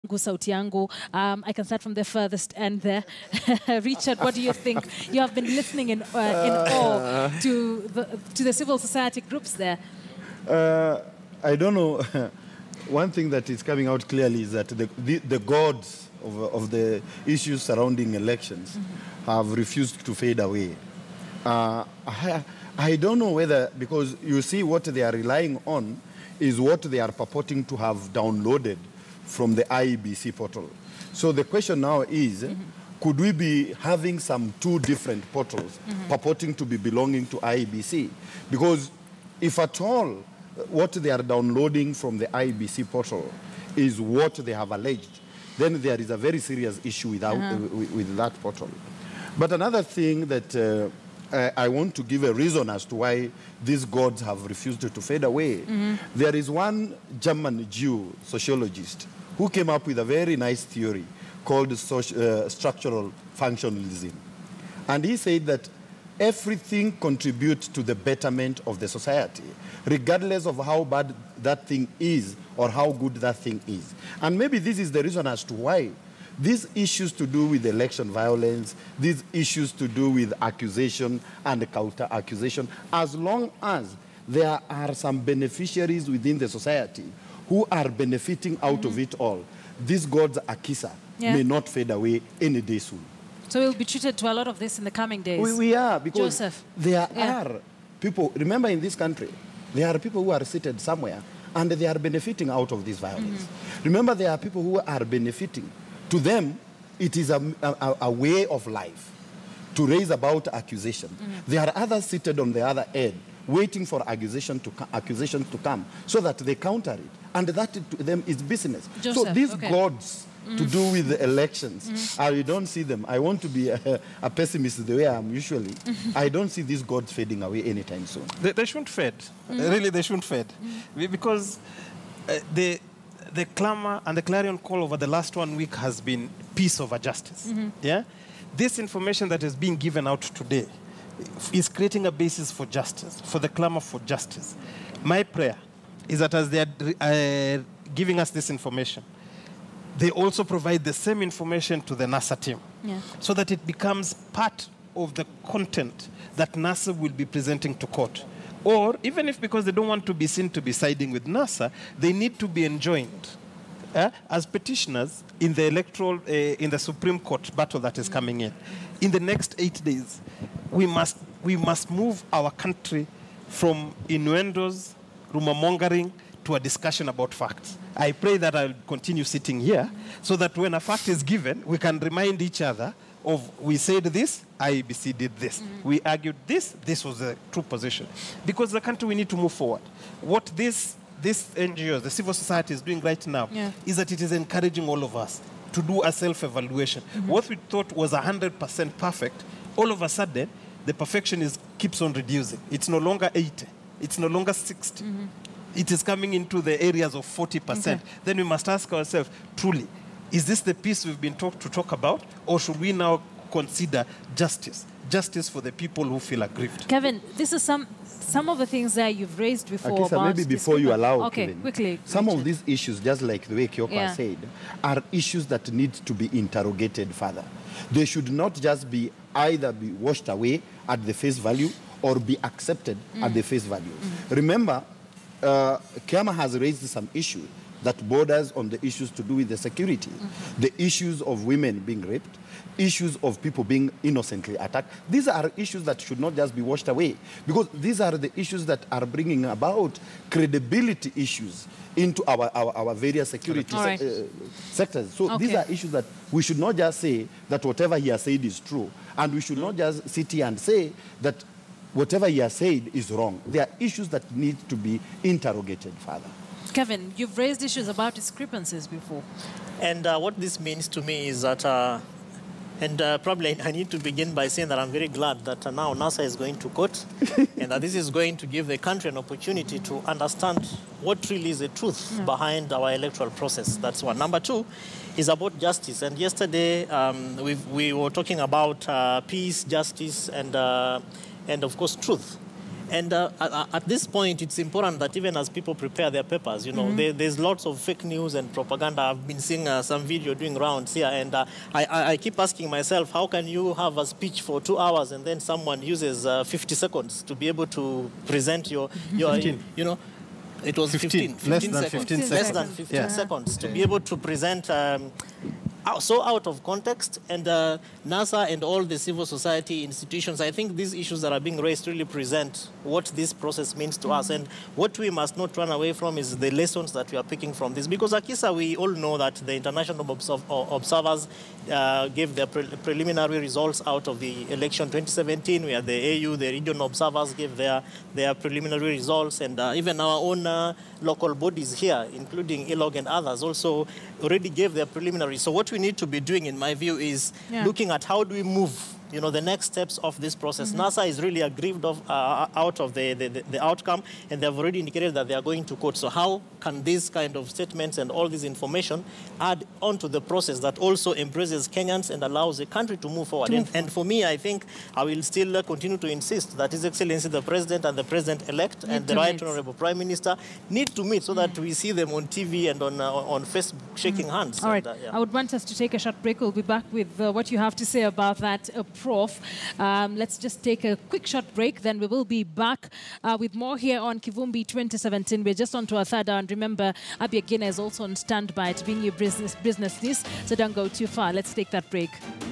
Sauti Yangu. I can start from the furthest end there. Richard, what do you think? You have been listening in awe to the civil society groups there. I don't know. One thing that is coming out clearly is that the gods of the issues surrounding elections have refused to fade away. I don't know whether, because you see what they are relying on is what they are purporting to have downloaded from the IEBC portal. So the question now is, could we be having two different portals purporting to be belonging to IEBC? Because if at all what they are downloading from the IEBC portal is what they have alleged, then there is a very serious issue with that portal. But another thing that I want to give a reason as to why these gods have refused to fade away. There is one German Jew sociologist who came up with a very nice theory called structural functionalism. And he said that everything contributes to the betterment of the society, regardless of how bad that thing is or how good that thing is. And maybe this is the reason as to why these issues to do with election violence, these issues to do with accusation and counter-accusation, as long as there are some beneficiaries within the society who are benefiting out of it all, these gods, Akisa, may not fade away any day soon. So we'll be treated to a lot of this in the coming days. We are, because Joseph. There are people, remember in this country, there are people who are seated somewhere and they are benefiting out of this violence. Remember, there are people who are benefiting. To them, it is a way of life to raise about accusation. There are others seated on the other end, waiting for accusation to come so that they counter it. And that to them is business. Joseph, so these gods to do with the elections, I don't see them. I want to be a pessimist the way I am usually. I don't see these gods fading away anytime soon. They shouldn't fade. Really, they shouldn't fade. Because the clamor and the clarion call over the last 1 week has been peace over justice. Yeah? This information that is being given out today is creating a basis for justice, for the clamor for justice. My prayer is that as they are giving us this information, they also provide the same information to the NASA team so that it becomes part of the content that NASA will be presenting to court. Or even if, because they don't want to be seen to be siding with NASA, they need to be enjoined as petitioners in the in the Supreme Court battle that is coming in. In the next 8 days, we must move our country from innuendos, rumor mongering, to a discussion about facts. I pray that I'll continue sitting here so that when a fact is given, we can remind each other of, we said this, IEBC did this. We argued this was the true position. Because the country, we need to move forward. What this NGOs, the civil society is doing right now is that it is encouraging all of us to do a self-evaluation. What we thought was 100% perfect, all of a sudden, the perfection keeps on reducing. It's no longer 80. It's no longer 60. It is coming into the areas of 40%. Then we must ask ourselves, truly, is this the peace we've been taught to talk about? Or should we now consider justice? Justice for the people who feel aggrieved. Kevin, this is some of the things that you've raised before. Akisa, maybe before you allow, Kevin, quickly. Some of these issues, just like the way Kioko said, are issues that need to be interrogated further. They should not just either be washed away at the face value or be accepted at the face value. Remember, Kiama has raised some issues that borders on the issues to do with the security, the issues of women being raped, issues of people being innocently attacked. These are issues that should not just be washed away, because these are the issues that are bringing about credibility issues into our various security sectors. So these are issues that we should not just say that whatever he has said is true, and we should not just sit here and say that whatever he has said is wrong. There are issues that need to be interrogated further. Kevin, you've raised issues about discrepancies before. And what this means to me is that, probably I need to begin by saying that I'm very glad that now NASA is going to court and that this is going to give the country an opportunity to understand what really is the truth behind our electoral process. That's one. Number two is about justice. And yesterday we were talking about peace, justice, and of course truth. And at this point, it's important that even as people prepare their papers, you know, there's lots of fake news and propaganda. I've been seeing some video doing rounds here, and I keep asking myself, how can you have a speech for 2 hours and then someone uses 50 seconds to be able to present your you know, it was 15 less than seconds. 15 Less seconds. than 15 seconds to be able to present so out of context. And NASA and all the civil society institutions, I think these issues that are being raised really present what this process means to us. And what we must not run away from is the lessons that we are picking from this. Because Akisa, we all know that the international observers gave their preliminary results out of the election 2017. We had the AU, the regional observers gave their preliminary results. And even our own local bodies here, including ILOG and others, also already gave their preliminary. So what we need to be doing, in my view, is looking at how do we move, you know, the next steps of this process. NASA is really aggrieved out of the outcome, and they've already indicated that they are going to court. So how can these kind of statements and all this information add onto the process that also embraces Kenyans and allows the country to move forward? And for me, I think I will still continue to insist that His Excellency the President and the President-elect and the Right Honorable Prime Minister need to meet so that we see them on TV and on Facebook shaking hands. All right. And, I would want us to take a short break. We'll be back with what you have to say about that, Prof. Let's just take a quick short break, then we will be back with more here on Kivumbi 2017. We're just on to our third hour, and remember, Abia Gina is also on standby to bring you business news, so don't go too far. Let's take that break.